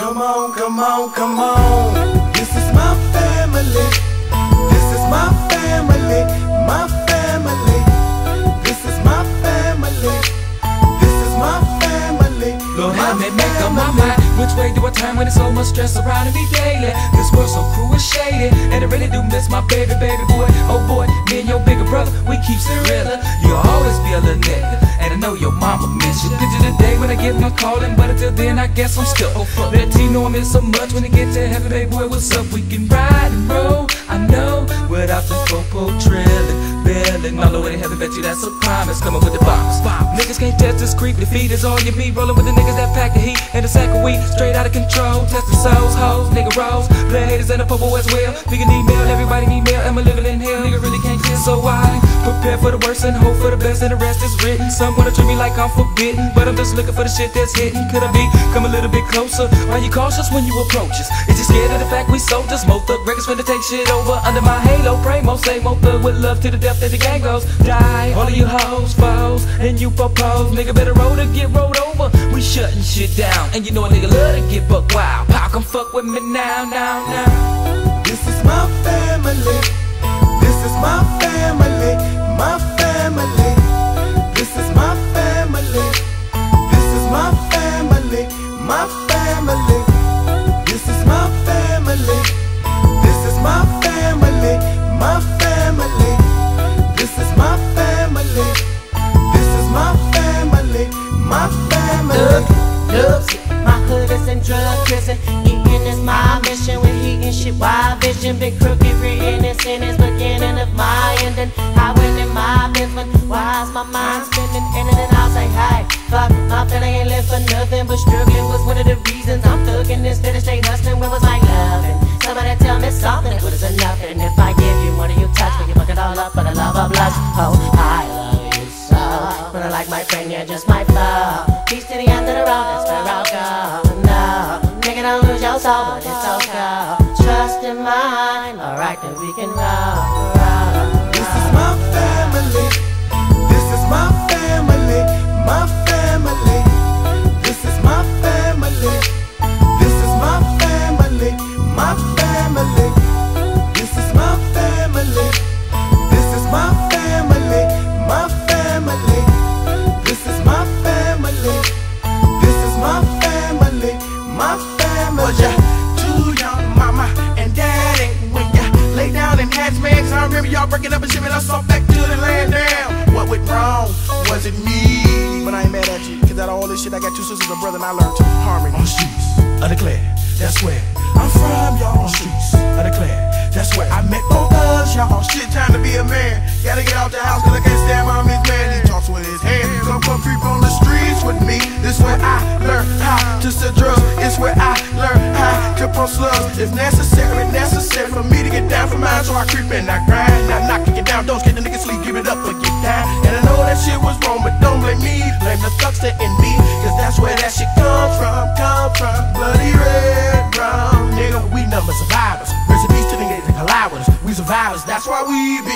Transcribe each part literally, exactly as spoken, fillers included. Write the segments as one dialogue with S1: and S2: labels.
S1: Come on, come on, come on. This is my family. This is my family. My family. This is my family. This is my family.
S2: Lord, help me make up my mind. Which way do I turn when there's so much stress surrounding me daily? This world so cruel and shady, and I really do miss my baby, baby boy. Oh boy, me and your bigger brother, we keep it realer. You'll always be a little nigga, and I know your mama miss you. Picture the day when I get my calling, but until then I guess I'm still oh fuck. Let T know I miss so much when I get to heaven, baby boy, what's up? We can ride and roll, I know, without the popo trailing, bailing all the way to heaven. Bet you that's a promise, coming with the box. Niggas can't test this creep, the feet is all you be. Rolling with the niggas that pack the heat and the sack of weed, straight out of control. Testing souls, hoes, nigga rolls, play haters and the popo as well. Nigga need mail, everybody need mail, am I living in hell? Nigga really can't tell, so I prepare for the worst and hope for the best, and the rest is written. Some wanna treat me like I'm forbidden, but I'm just looking for the shit that's hidden. Could I be come a little bit closer? Why you cautious when you approach us? Is you scared of the fact we soldiers? Mo thug records finna take shit over under my halo. Pray mo say mo thug with love to the depth that the gang goes. Die, all of you hoes, foes, and you popos. Nigga better roll to get rolled over. We shutting shit down, and you know a nigga love to get buck wild. Pow, come fuck with me now, now, now.
S1: This is my family. This is my family. My family. This is my family. This is my family. My family. This is my family. This is my family. My family. This is my family. This is my family. My family.
S3: Loops, my hood is in drug prison. Eating is my mission. We're heating shit, wild vision. Big crooked written in sin is beginning of my ending. I win in my business. Why is my mind spinning? In and then I'll say, hey, fuck, my feeling ain't live for nothing. But struggling was one of the reasons I'm thugging instead of stay hustling. Where was I loving? Somebody tell me something that was enough. And if I give you one of you touch, we can fuck it all up for the love of lust. Oh, I love you so. When I like my friend, you're just my foe. Peace to the end of the road, that's where I'll go. No, nigga, don't lose your soul, but it's okay. Trust in mine, alright, then we can roll, roll.
S1: This is my family. This is my family. My family. This is my family. This is my family. My family. This is my family. This is my family. My family. This is my family. This is my family. My family.
S4: Was ya too young, mama and daddy, when ya lay down in hatchbacks? I remember y'all breaking up and shipping us off back to the land down. What went wrong? Was it me? But I ain't mad at you, cause out of all this shit I got two sisters and a brother, and I learned to harmony. On the streets, I declare, that's where I'm from, y'all. On the streets, I declare, that's where I met both thugs, y'all. Shit, time to be a man. Gotta get out the house cause I can't stand my man's man. He talks with his hands. Come come creep on the streets with me. This where I learn how to sell drugs. It's where I learn how to pump slugs. It's necessary, necessary for me to get down for mine. So I creep and I grind. Now knock it down, don't get the nigga sleep, give it up or get down. And I know that shit was wrong, but don't blame me. Blame the thuckster in me, cause that's where that shit comes from. Come from bloody red, brown. Nigga, we number survivors. Recipes to niggas that collide with us. We survivors, that's why we be.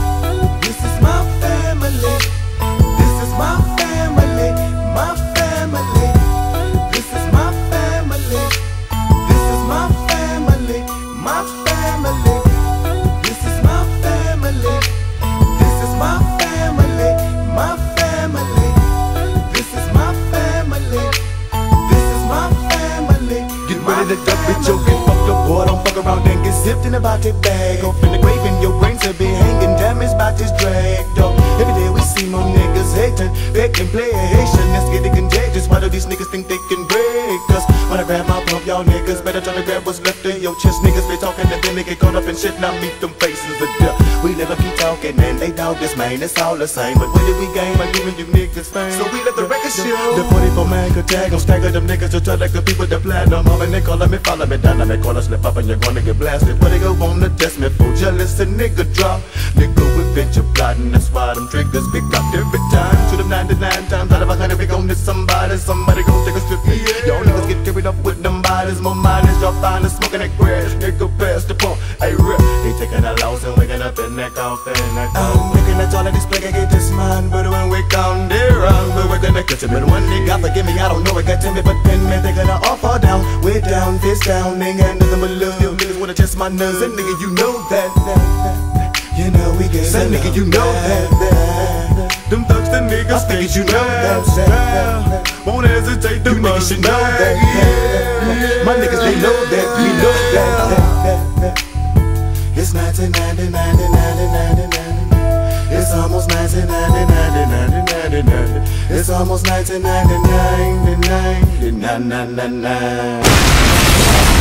S1: This is my family. This is my family. My family. This is my family. This is my family. My family. This is my family. This is my family. My family. This is my family. This is my family.
S5: Get ready to duck with your get fucked up, boy. Don't fuck around and get zipped in about that bag. Off in the grave and your brains have been hanging damaged by this drag, dog. Every day we see more niggas hating, they can play a Haitian. Let's get it contagious. Why do these niggas think they can break us? When I grab my pump, y'all niggas better try to grab what's left of your chest. Niggas be talking and then they get caught up in shit. Now meet them faces of death. We never keep talking and they dog this man. It's all the same. But what did we gain by giving you niggas fame?
S4: So we let the record show.
S5: The forty-four man could tag them, stagger them niggas to try to compete with the platinum. And they calling me, follow me down, and they call us slip up and you're gonna get blasted. Where they go on the test me for jealous and nigga drop. Nigga with venture plotting, that's why them triggers be dropped every time. To them ninety-nine times out of a hundred, we gon' miss somebody. Somebody gon' take us to me. Y'all niggas get carried up with them bodies. More minds, y'all find us smoking that grass. Nigga pass the pump, hey rip. They taking a loss and waking up in that coffin. I'm looking at all of this play, I get this man. But when we come there, we're working respect it to me. One nigga, forgive me, I don't know, it got to me, but pen man, they gonna all fall down. Way down, face down, ain't got nothing but love. Still niggas wanna test my nerves, and nigga, you know that, that, that. You know we get that, nigga, you know that, that. Them thugs, the niggas, think you know that, that. Won't hesitate to niggas should know that, yeah. My niggas, they know that, we know that, that, that. It's nineteen ninety, ninety, ninety, ninety, ninety. It's almost nineteen ninety, ninety, ninety, ninety, ninety. It's almost nineteen ninety, ninety, ninety, ninety, ninety, ninety.